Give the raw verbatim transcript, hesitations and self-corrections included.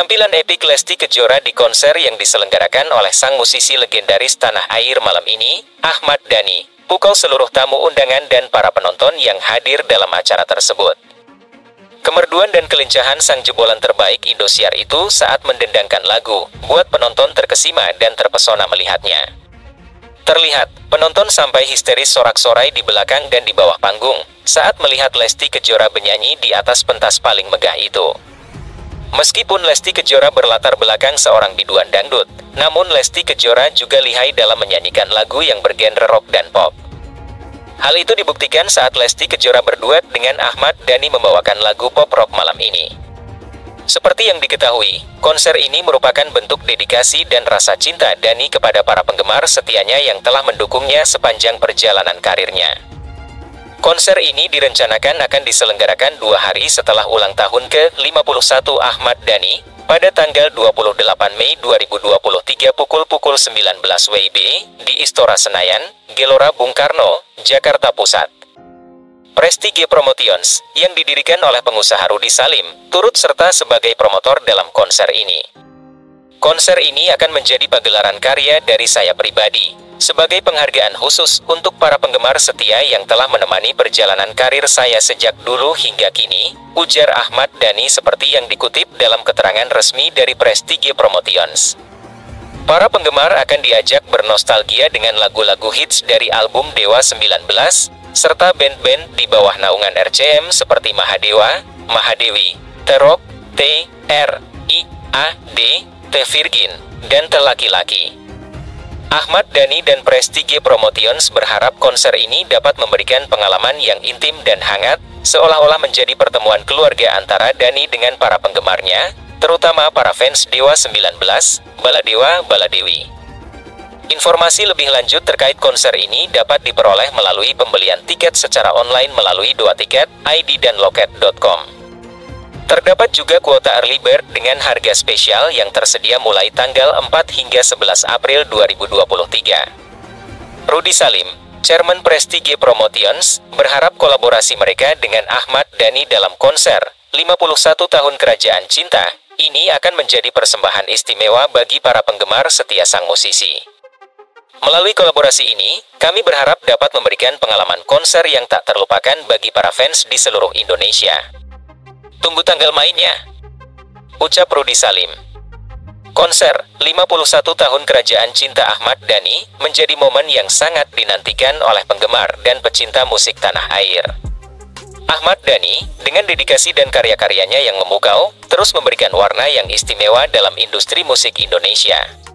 Tampilan epik Lesti Kejora di konser yang diselenggarakan oleh sang musisi legendaris tanah air malam ini, Ahmad Dhani, pukul seluruh tamu undangan dan para penonton yang hadir dalam acara tersebut. Kemerduan dan kelincahan sang jebolan terbaik Indosiar itu saat mendendangkan lagu, buat penonton terkesima dan terpesona melihatnya. Terlihat, penonton sampai histeris sorak-sorai di belakang dan di bawah panggung, saat melihat Lesti Kejora bernyanyi di atas pentas paling megah itu. Meskipun Lesti Kejora berlatar belakang seorang biduan dangdut, namun Lesti Kejora juga lihai dalam menyanyikan lagu yang bergenre rock dan pop. Hal itu dibuktikan saat Lesti Kejora berduet dengan Ahmad Dhani membawakan lagu pop rock malam ini. Seperti yang diketahui, konser ini merupakan bentuk dedikasi dan rasa cinta Dhani kepada para penggemar setianya yang telah mendukungnya sepanjang perjalanan karirnya. Konser ini direncanakan akan diselenggarakan dua hari setelah ulang tahun ke lima puluh satu Ahmad Dhani, pada tanggal dua puluh delapan Mei dua ribu dua puluh tiga pukul pukul sembilan belas W I B di Istora Senayan, Gelora Bung Karno, Jakarta Pusat. Prestige Promotions, yang didirikan oleh pengusaha Rudy Salim, turut serta sebagai promotor dalam konser ini. Konser ini akan menjadi pagelaran karya dari saya pribadi, sebagai penghargaan khusus untuk para penggemar setia yang telah menemani perjalanan karir saya sejak dulu hingga kini, ujar Ahmad Dhani seperti yang dikutip dalam keterangan resmi dari Prestige Promotions. Para penggemar akan diajak bernostalgia dengan lagu-lagu hits dari album Dewa sembilan belas, serta band-band di bawah naungan R C M seperti Mahadewa, Mahadewi, The Rock, T, R, I, A, D, The Virgin, dan The Laki-Laki. Ahmad Dhani dan Prestige Promotions berharap konser ini dapat memberikan pengalaman yang intim dan hangat, seolah-olah menjadi pertemuan keluarga antara Dhani dengan para penggemarnya, terutama para fans Dewa sembilan belas, Baladewa, Baladewi. Informasi lebih lanjut terkait konser ini dapat diperoleh melalui pembelian tiket secara online melalui dua tiket titik I D dan loket titik com. Terdapat juga kuota early bird dengan harga spesial yang tersedia mulai tanggal empat hingga sebelas April dua ribu dua puluh tiga. Rudy Salim, Chairman Prestige Promotions, berharap kolaborasi mereka dengan Ahmad Dhani dalam konser lima puluh satu tahun Kerajaan Cinta ini akan menjadi persembahan istimewa bagi para penggemar setia sang musisi. Melalui kolaborasi ini, kami berharap dapat memberikan pengalaman konser yang tak terlupakan bagi para fans di seluruh Indonesia. Tunggu tanggal mainnya, ucap Rudy Salim. Konser lima puluh satu tahun Kerajaan Cinta Ahmad Dhani menjadi momen yang sangat dinantikan oleh penggemar dan pecinta musik tanah air. Ahmad Dhani, dengan dedikasi dan karya-karyanya yang memukau, terus memberikan warna yang istimewa dalam industri musik Indonesia.